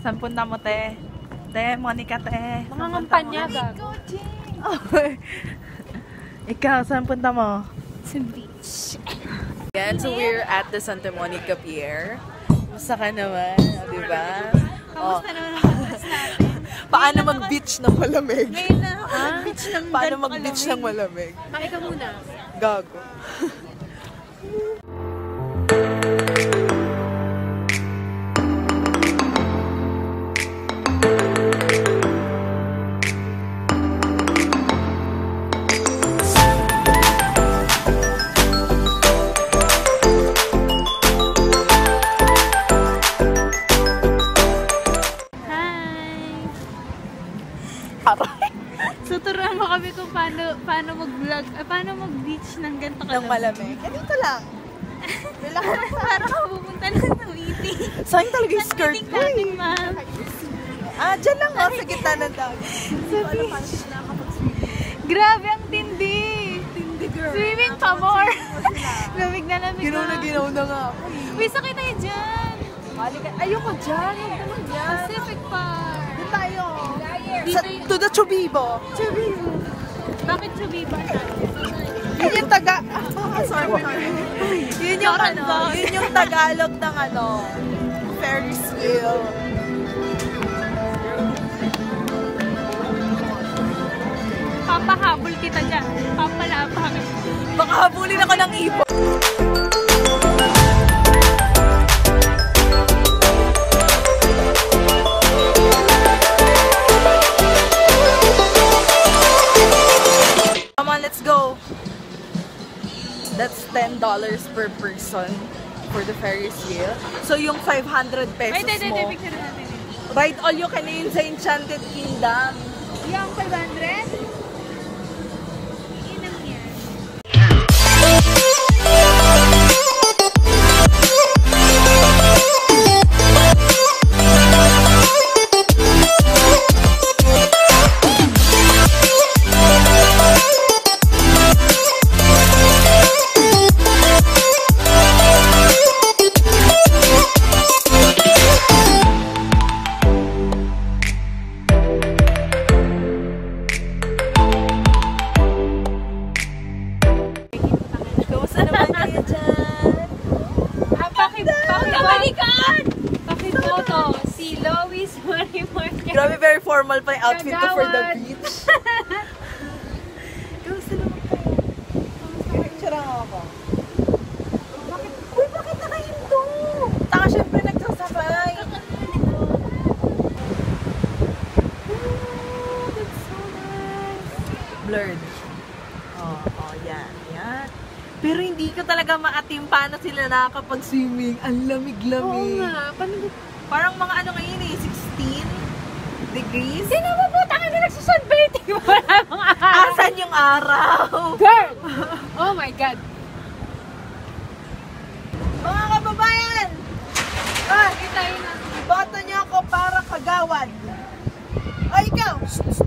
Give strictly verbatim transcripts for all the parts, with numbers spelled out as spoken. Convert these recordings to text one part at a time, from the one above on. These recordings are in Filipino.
Saan punta mo, te? Te, Monica, te. Mga ngampanya, gag. Ikaw, saan punta mo? Sa beach. Yan, so we're at the Santa Monica Pier. Kumusta ka naman? Di ba? Kamusta naman ang oras natin? Paano mag-beach ng malamig? Ngayon na ako mag-beach ng Paano mag-beach ng malamig? Bakit ka muna? Gago. So, turuan mo kami kung paano, paano mag-vlog, uh, paano mag-beach ng ganito ka Ng malamig? Eh, dito lang. Relax lang. Parang ako pupunta ng meeting. Sayang talaga yung skirt meeting ko natin, eh. ma'am. Ah, dyan lang oh, sa gitna ng dagat. Sa beach. Grabe, ang tindi. Tindi girl. Swimming pa more. Lamig na lamig Ginaw na na. ginaw na nga ako. Uy, sakay tayo dyan. Ayoko dyan. Huwag naman dyan. Pacific Park. Doon tayo. Dito Sa, yung... to the Chubibo. Chubibo. Bakit Chubibo tayo? Yun yung taga... Ah, sorry. Yun yung ano, yun yung Tagalog ng ano, Ferris wheel. Papahabol kita dyan. Papalapang. Baka habulin ako ng ipo. Come on, let's go. That's ten dollars per person for the Ferris wheel. So yung five hundred pesos Ay, hindi, hindi, mo, picture natin. ride all you can in sa Enchanted Kingdom. Yung five hundred? Inam yan. Si Louise Marquez. Grabe, very formal pa yung outfit ko for the Kagawad. beach. Kamusta naman kayo? Picture lang ako. Bakit? Uy, bakit nakahinto? Taka, syempre nagsasabay. Oh, that's so nice. Blurred. Oh, oh, yan, yan. Pero hindi ko talaga maatim paano sila nakakapag-swimming. Ang Oo lamig-lamig. nga. Paano Parang mga ano ngayon eh, sixteen degrees. Sino mo po? Taka na nagsusunbathing. Wala mga araw. Asan yung araw? Girl! Oh my God. Mga kababayan! Ah, Bakit tayo na? boto niyo ako para kagawad. Ay, ikaw!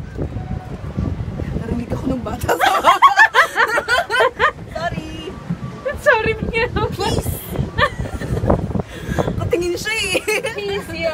Narinig ako ng bata sa Sorry. Sorry, Mia. Please! Katingin siya eh. Please, yo.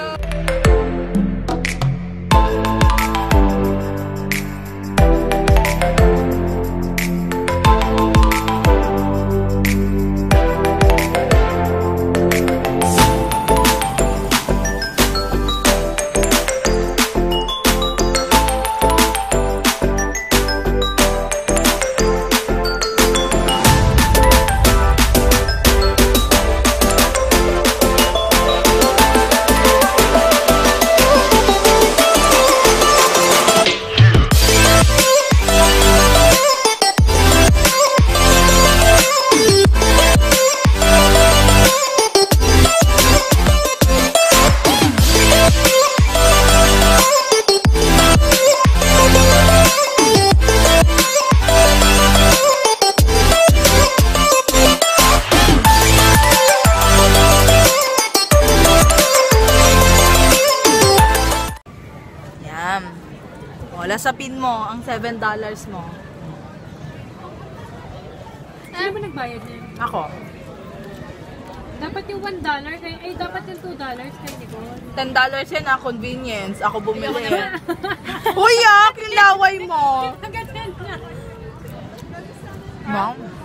Lasapin mo ang seven dollars mo. Sino ba nagbayad niya? Ako. Dapat yung one dollar, kay, ay dapat yung two dollars kay Nicole. ten dollars yan na convenience. Ako bumili. Uy, ah, kilaway mo. Ganyan na. Mom.